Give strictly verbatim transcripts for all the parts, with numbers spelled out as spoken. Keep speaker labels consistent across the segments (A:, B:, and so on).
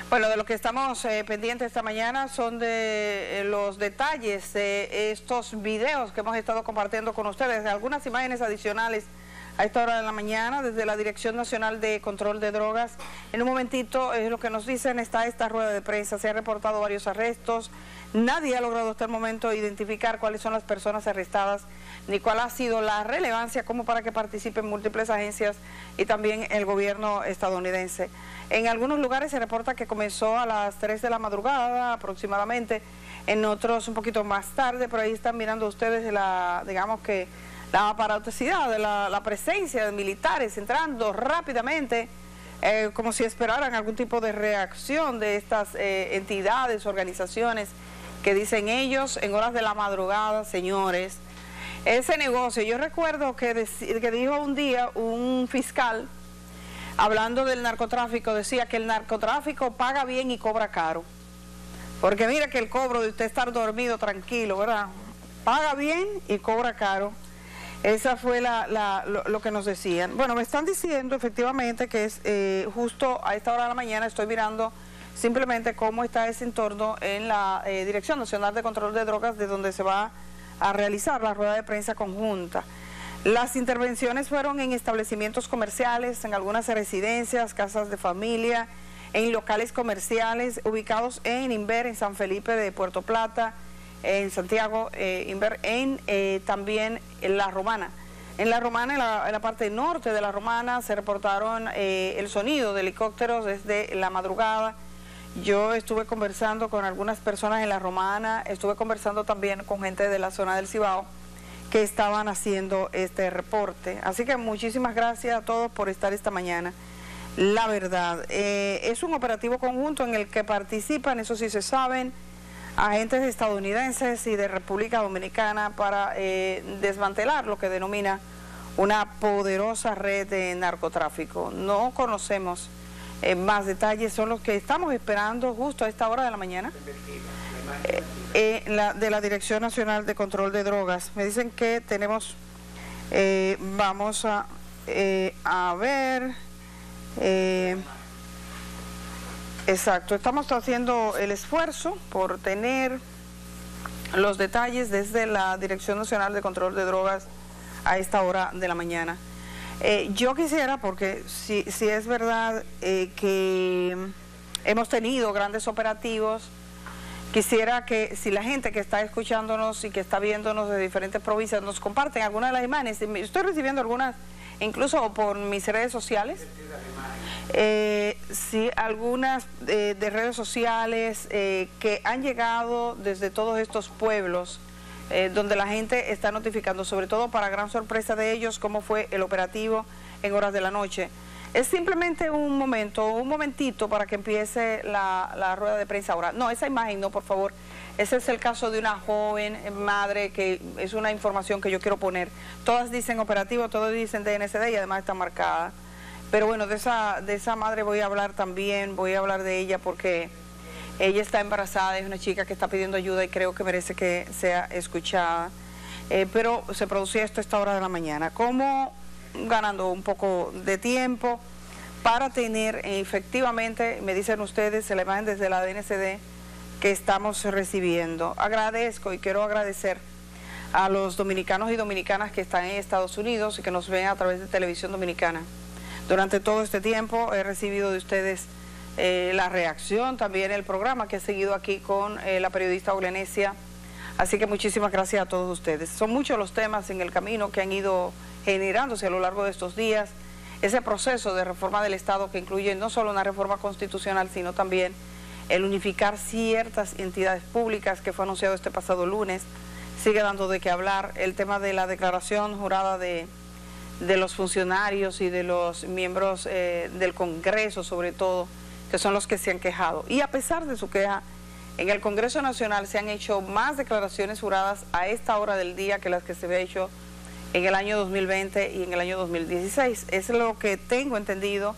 A: Bueno, de lo que estamos eh, pendientes esta mañana son de eh, los detalles de estos videos que hemos estado compartiendo con ustedes, de algunas imágenes adicionales a esta hora de la mañana desde la Dirección Nacional de Control de Drogas. En un momentito, es eh, lo que nos dicen, está esta rueda de prensa, se han reportado varios arrestos, nadie ha logrado hasta el momento identificar cuáles son las personas arrestadas, ni cuál ha sido la relevancia como para que participen múltiples agencias y también el gobierno estadounidense. En algunos lugares se reporta que comenzó a las tres de la madrugada aproximadamente, en otros un poquito más tarde, por ahí están mirando ustedes la, digamos que la aparatosidad de la, la presencia de militares entrando rápidamente, eh, como si esperaran algún tipo de reacción de estas eh, entidades, organizaciones que dicen ellos en horas de la madrugada, señores. Ese negocio, yo recuerdo que, que dijo un día un fiscal, hablando del narcotráfico, decía que el narcotráfico paga bien y cobra caro. Porque mira que el cobro de usted estar dormido tranquilo, ¿verdad? Paga bien y cobra caro. Esa fue la, la, lo, lo que nos decían. Bueno, me están diciendo efectivamente que es eh, justo a esta hora de la mañana, estoy mirando simplemente cómo está ese entorno en la eh, Dirección Nacional de Control de Drogas, de donde se va a realizar la rueda de prensa conjunta. Las intervenciones fueron en establecimientos comerciales, en algunas residencias, casas de familia, en locales comerciales ubicados en Inver, en San Felipe de Puerto Plata, en Santiago, eh, Inver, en eh, también en La Romana. En La Romana, en la, en la parte norte de La Romana, se reportaron eh, el sonido de helicópteros desde la madrugada. Yo estuve conversando con algunas personas en La Romana, estuve conversando también con gente de la zona del Cibao que estaban haciendo este reporte. Así que muchísimas gracias a todos por estar esta mañana. La verdad, eh, es un operativo conjunto en el que participan, eso sí se saben, agentes estadounidenses y de República Dominicana para eh, desmantelar lo que denomina una poderosa red de narcotráfico. No conocemos eh, más detalles, son los que estamos esperando justo a esta hora de la mañana. Eh, eh, la, de la Dirección Nacional de Control de Drogas. Me dicen que tenemos, eh, vamos a, eh, a ver, eh, exacto, estamos haciendo el esfuerzo por tener los detalles desde la Dirección Nacional de Control de Drogas a esta hora de la mañana. Eh, yo quisiera, porque si, si es verdad eh, que hemos tenido grandes operativos, quisiera que si la gente que está escuchándonos y que está viéndonos de diferentes provincias nos comparten algunas de las imágenes. Estoy recibiendo algunas, incluso por mis redes sociales. Eh, sí, algunas eh, de redes sociales eh, que han llegado desde todos estos pueblos, eh, donde la gente está notificando, sobre todo para gran sorpresa de ellos, cómo fue el operativo en horas de la noche. Es simplemente un momento, un momentito para que empiece la, la rueda de prensa ahora. No, esa imagen no, por favor. Ese es el caso de una joven madre, que es una información que yo quiero poner. Todas dicen operativo, todas dicen D N C D y además está marcada. Pero bueno, de esa, de esa madre voy a hablar también, voy a hablar de ella porque ella está embarazada, es una chica que está pidiendo ayuda y creo que merece que sea escuchada. Eh, pero se producía esto a esta hora de la mañana. ¿Cómo? Ganando un poco de tiempo para tener efectivamente, me dicen ustedes, la imagen desde la D N C D que estamos recibiendo. Agradezco y quiero agradecer a los dominicanos y dominicanas que están en Estados Unidos y que nos ven a través de Televisión Dominicana. Durante todo este tiempo he recibido de ustedes eh, la reacción, también el programa que he seguido aquí con eh, la periodista Oglenesia. Así que muchísimas gracias a todos ustedes. Son muchos los temas en el camino que han ido generándose a lo largo de estos días, ese proceso de reforma del Estado que incluye no solo una reforma constitucional, sino también el unificar ciertas entidades públicas que fue anunciado este pasado lunes, sigue dando de qué hablar, el tema de la declaración jurada de, de los funcionarios y de los miembros eh, del Congreso, sobre todo, que son los que se han quejado. Y a pesar de su queja, en el Congreso Nacional se han hecho más declaraciones juradas a esta hora del día que las que se había hecho en el año dos mil veinte y en el año dos mil dieciséis. Es lo que tengo entendido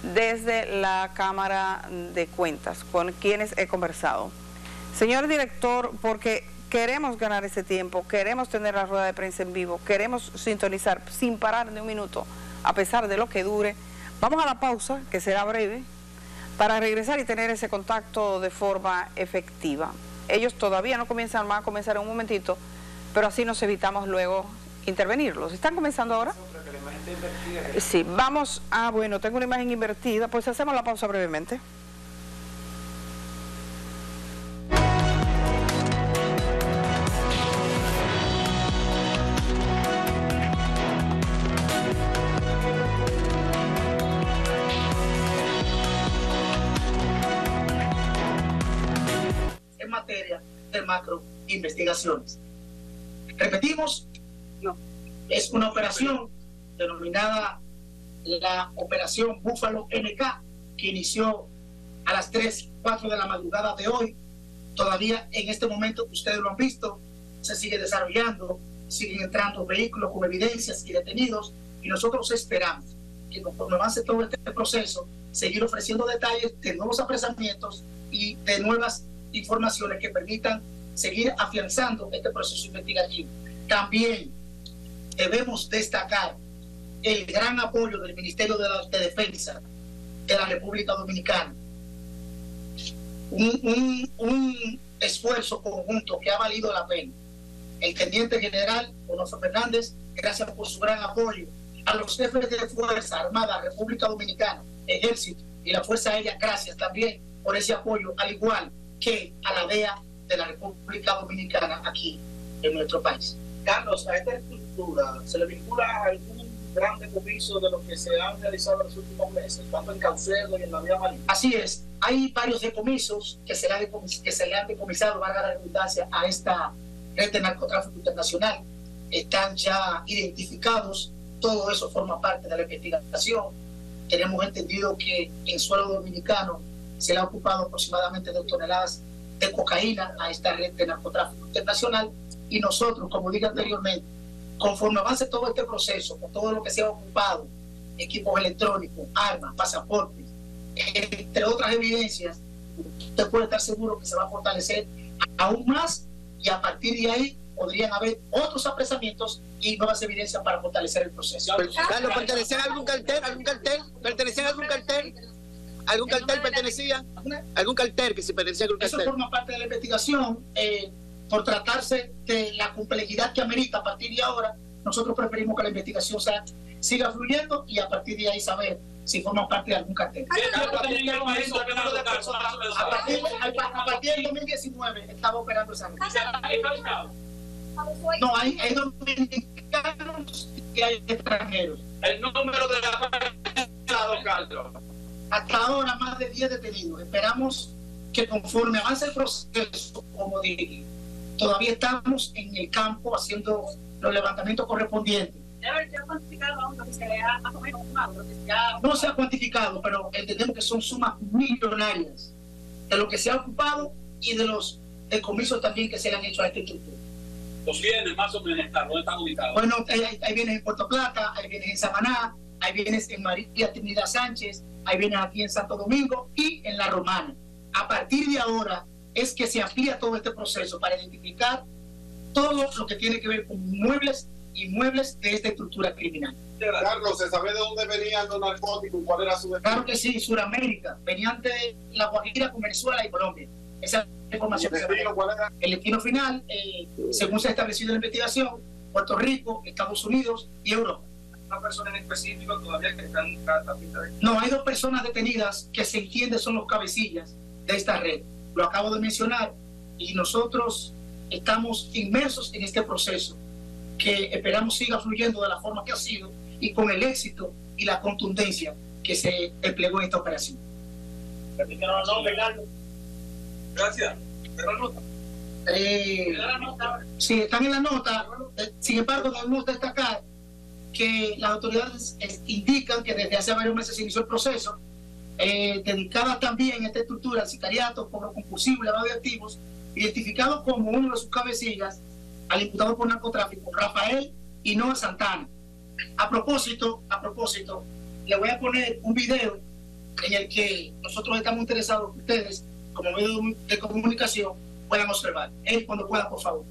A: desde la Cámara de Cuentas, con quienes he conversado. Señor director, porque queremos ganar ese tiempo, queremos tener la rueda de prensa en vivo, queremos sintonizar sin parar de un minuto, a pesar de lo que dure. Vamos a la pausa, que será breve, para regresar y tener ese contacto de forma efectiva. Ellos todavía no comienzan, van a comenzar en un momentito, pero así nos evitamos luego intervenirlos. ¿Están comenzando ahora? Sí, vamos a, bueno, tengo una imagen invertida, pues hacemos la pausa brevemente.
B: En materia de macro investigaciones. Repetimos, no, es una operación denominada la Operación Búfalo N K, que inició a las tres, cuatro de la madrugada de hoy. Todavía en este momento, ustedes lo han visto, se sigue desarrollando, siguen entrando vehículos con evidencias y detenidos, y nosotros esperamos que conforme avance todo este proceso, seguir ofreciendo detalles de nuevos apresamientos y de nuevas informaciones que permitan seguir afianzando este proceso investigativo. También debemos destacar el gran apoyo del Ministerio de, la, de Defensa de la República Dominicana. Un, un, un esfuerzo conjunto que ha valido la pena. El Teniente General Onofre Fernández, gracias por su gran apoyo. A los jefes de Fuerza Armada, República Dominicana, Ejército y la Fuerza Aérea, gracias también por ese apoyo, al igual que a la D E A de la República Dominicana aquí en nuestro país.
C: Carlos, a esta estructura se le vincula algún gran decomiso de lo que se han realizado en los últimos meses, tanto en Caucedo y en la vía marítima.
B: Así es, hay varios decomisos que se le, decomis que se le han decomisado, valga la redundancia, a esta red de narcotráfico internacional. Están ya identificados, todo eso forma parte de la investigación. Tenemos entendido que en suelo dominicano se le ha ocupado aproximadamente dos toneladas de cocaína a esta red de narcotráfico internacional, y nosotros, como dije anteriormente, conforme avance todo este proceso, con todo lo que se ha ocupado, equipos electrónicos, armas, pasaportes, entre otras evidencias, usted puede estar seguro que se va a fortalecer aún más, y a partir de ahí podrían haber otros apresamientos y nuevas evidencias para fortalecer el proceso.
D: Carlos, ¿pertenecían a algún cartel? ¿Algún cartel? ¿Pertenecían a algún cartel? ¿Algún cartel pertenecía? ¿Algún cartel que se pertenecía a algún cartel?
B: Eso forma parte de la investigación. Eh, por tratarse de la complejidad que amerita a partir de ahora, nosotros preferimos que la investigación sea, siga fluyendo, y a partir de ahí saber si forman parte de algún cartel. A partir, a partir del dos mil diecinueve estaba operando esa red. No, hay, hay dominicanos y hay extranjeros.
C: El número de la Carlos.
B: Hasta ahora más de diez detenidos. Esperamos que conforme avance el proceso, como dije, todavía estamos en el campo haciendo los levantamientos correspondientes. No se ha cuantificado, pero entendemos que son sumas millonarias de lo que se ha ocupado y de los decomisos también que se le han hecho a esta estructura.
C: Los bienes más o menos, ¿dónde están ubicados?
B: Bueno, hay, hay bienes en Puerto Plata, hay bienes en Samaná, hay bienes en María Trinidad Sánchez, hay bienes aquí en Santo Domingo y en La Romana. A partir de ahora es que se amplía todo este proceso para identificar todo lo que tiene que ver con muebles y muebles de esta estructura criminal.
E: Carlos, ¿se sabe de dónde venían los narcóticos? ¿Cuál era su destino?
B: Claro que sí, Suramérica. Venían de La Guajira con Venezuela y Colombia. Esa es la información que se tiene. El destino final, eh, según se ha establecido en la investigación, Puerto Rico, Estados Unidos y Europa.
C: ¿Una persona en específico todavía que están en cada tapita de...
B: No, hay dos personas detenidas que se entiende son los cabecillas de esta red. Lo acabo de mencionar, y nosotros estamos inmersos en este proceso que esperamos siga fluyendo de la forma que ha sido y con el éxito y la contundencia que se desplegó en esta operación.
C: Gracias.
B: Eh, sí, están en la nota. Sin embargo, debemos destacar que las autoridades indican que desde hace varios meses se inició el proceso, eh, dedicada también a esta estructura al sicariato, cobro compulsivo y lavado de activos, identificado como uno de sus cabecillas al imputado por narcotráfico, Rafael Hinoa Santana. A propósito, a propósito, le voy a poner un video en el que nosotros estamos interesados que ustedes, como medio de comunicación, puedan observar. Él, cuando pueda, por favor.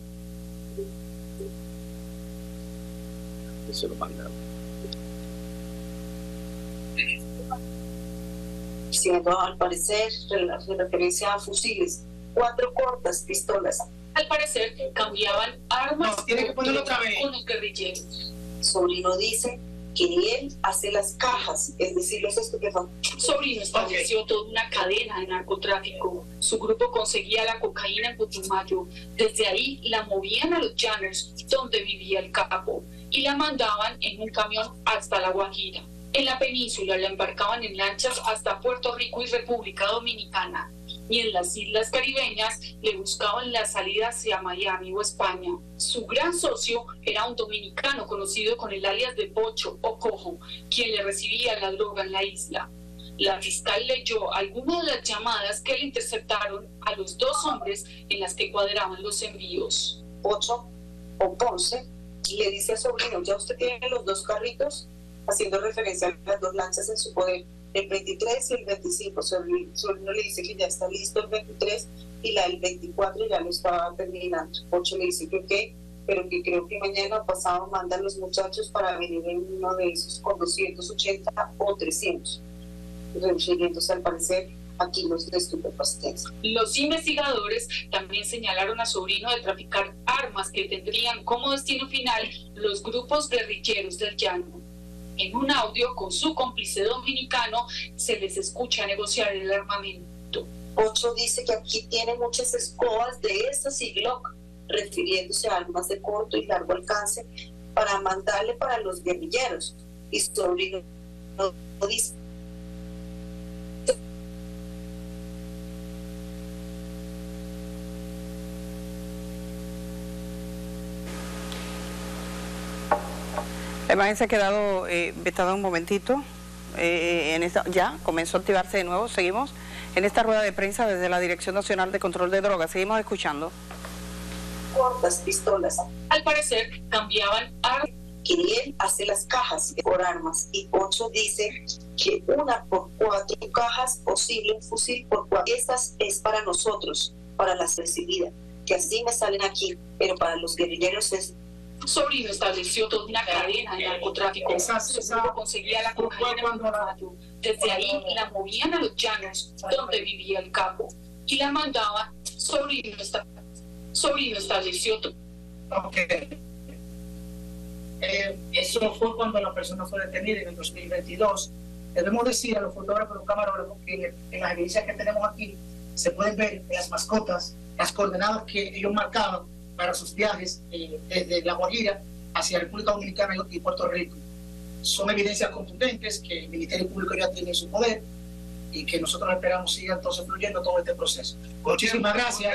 D: Se lo mandaron.
F: siendo al parecer de referencia a fusiles, cuatro cortas pistolas.
G: Al parecer cambiaban armas
B: No, tiene que ponerlo otra vez.
G: con los guerrilleros.
F: Sobrino dice que él hace las cajas, es decir, los estupefacientes.
G: Sobrino estableció okay. toda una cadena de narcotráfico. Su grupo conseguía la cocaína en Putumayo. Desde ahí la movían a los llanos, donde vivía el capo, y la mandaban en un camión hasta La Guajira. En la península la embarcaban en lanchas hasta Puerto Rico y República Dominicana. Y en las islas caribeñas le buscaban la salida hacia Miami o España. Su gran socio era un dominicano conocido con el alias de Pocho o Cojo, quien le recibía la droga en la isla. La fiscal leyó algunas de las llamadas que le interceptaron a los dos hombres en las que cuadraban los envíos.
F: Pocho o Ponce le dice a Sobrino, ya usted tiene los dos carritos, haciendo referencia a las dos lanchas en su poder, el veintitrés y el veinticinco. Sobrino le dice que ya está listo el veintitrés y la del veinticuatro ya lo estaba terminando. Pocho le dice que ok, pero que creo que mañana o pasado mandan los muchachos para venir en uno de esos con doscientos ochenta o trescientos, refiriéndose al parecer a kilos de estupefacientes.
G: Los investigadores también señalaron a Sobrino de traficar armas que tendrían como destino final los grupos guerrilleros del llano. En un audio con su cómplice dominicano se les escucha negociar el armamento.
F: Ocho dice que aquí tiene muchas escobas de estas y Glock, refiriéndose a armas de corto y largo alcance para mandarle para los guerrilleros. Y Sobrino dice
A: La imagen se ha quedado eh, vetada un momentito. Eh, en esta, ya comenzó a activarse de nuevo. Seguimos en esta rueda de prensa desde la Dirección Nacional de Control de Drogas. Seguimos escuchando.
F: Cortas pistolas.
G: Al parecer cambiaban armas.
F: Kiriel hace las cajas por armas y Ocho dice que una por cuatro cajas, posible un fusil por cuatro. Estas es para nosotros, para las recibidas, que así me salen aquí, pero para los guerrilleros es.
G: Sobrino estableció toda una cadena de narcotráfico. Su grupo conseguía la cocaína en Putumayo. Desde ahí la movían a los llanos, donde vivía el capo, y la mandaban. Sobrino, esta, sobrino estableció todo.
B: Okay. Eh, eso fue cuando la persona fue detenida en el dos mil veintidós. Debemos decir a los fotógrafos y los camarógrafos que en, en las evidencias que tenemos aquí se pueden ver las mascotas, las coordenadas que ellos marcaban para sus viajes eh, desde La Guajira hacia República Dominicana y Puerto Rico. Son evidencias contundentes que el Ministerio Público ya tiene en su poder y que nosotros esperamos siga entonces fluyendo todo este proceso. Muchísimas gracias.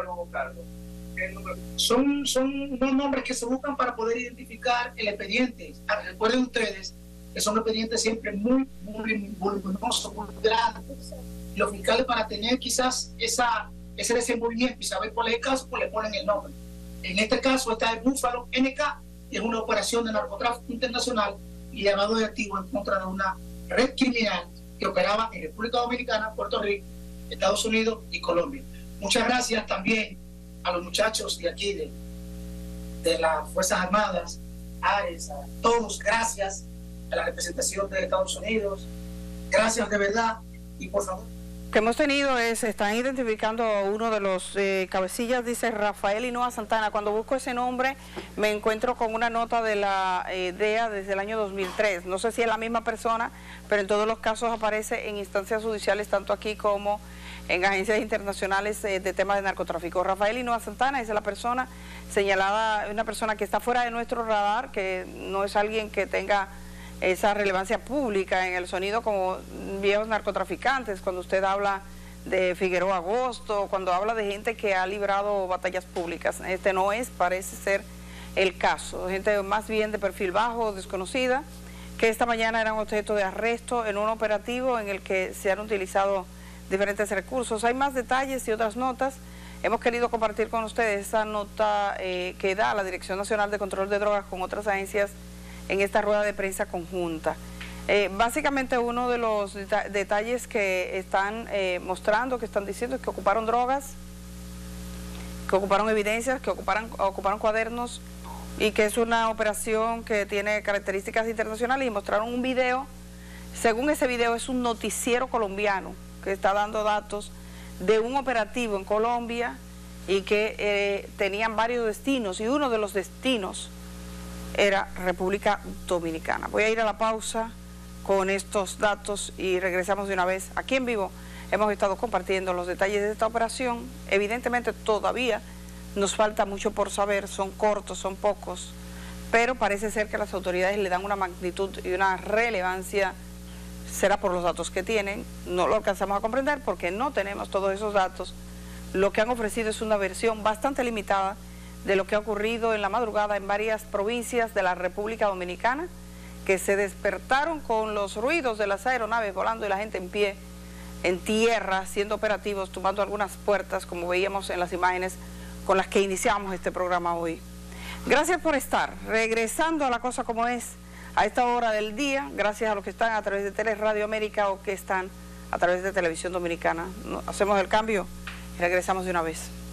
B: Son, son unos nombres que se buscan para poder identificar el expediente. Recuerden ustedes que son expedientes siempre muy, muy voluminosos, muy grandes. Los fiscales, para tener quizás esa, ese desenvolvimiento y saber cuál es el caso, pues le ponen el nombre. En este caso, esta es Búfalo N K, es una operación de narcotráfico internacional y lavado de activos en contra de una red criminal que operaba en República Dominicana, Puerto Rico, Estados Unidos y Colombia. Muchas gracias también a los muchachos de aquí, de, de las Fuerzas Armadas, Ares, a todos, gracias a la representación de Estados Unidos, gracias de verdad, y por favor.
A: Que hemos tenido es, están identificando a uno de los eh, cabecillas, dice Rafael Hinoa Santana. Cuando busco ese nombre me encuentro con una nota de la eh, D E A desde el año dos mil tres. No sé si es la misma persona, pero en todos los casos aparece en instancias judiciales, tanto aquí como en agencias internacionales eh, de temas de narcotráfico. Rafael Hinoa Santana es la persona señalada, una persona que está fuera de nuestro radar, que no es alguien que tenga esa relevancia pública en el sonido como viejos narcotraficantes, cuando usted habla de Figueroa Agosto, cuando habla de gente que ha librado batallas públicas. Este no es, parece ser el caso. Gente más bien de perfil bajo, desconocida, que esta mañana eran objeto de arresto en un operativo en el que se han utilizado diferentes recursos. Hay más detalles y otras notas. Hemos querido compartir con ustedes esa nota eh, que da la Dirección Nacional de Control de Drogas con otras agencias en esta rueda de prensa conjunta. Eh, básicamente uno de los deta detalles que están eh, mostrando, que están diciendo, es que ocuparon drogas, que ocuparon evidencias, que ocuparon, ocuparon cuadernos, y que es una operación que tiene características internacionales, y mostraron un video Según ese video, es un noticiero colombiano que está dando datos de un operativo en Colombia y que eh, tenían varios destinos, y uno de los destinos era República Dominicana. Voy a ir a la pausa con estos datos y regresamos de una vez. Aquí en vivo hemos estado compartiendo los detalles de esta operación. Evidentemente todavía nos falta mucho por saber, son cortos, son pocos, pero parece ser que las autoridades le dan una magnitud y una relevancia. Será por los datos que tienen, no lo alcanzamos a comprender porque no tenemos todos esos datos. Lo que han ofrecido es una versión bastante limitada de lo que ha ocurrido en la madrugada en varias provincias de la República Dominicana, que se despertaron con los ruidos de las aeronaves volando y la gente en pie, en tierra, haciendo operativos, tumbando algunas puertas, como veíamos en las imágenes con las que iniciamos este programa hoy. Gracias por estar, regresando a La Cosa Como Es, a esta hora del día, gracias a los que están a través de Tele Radio América o que están a través de Televisión Dominicana. Hacemos el cambio y regresamos de una vez.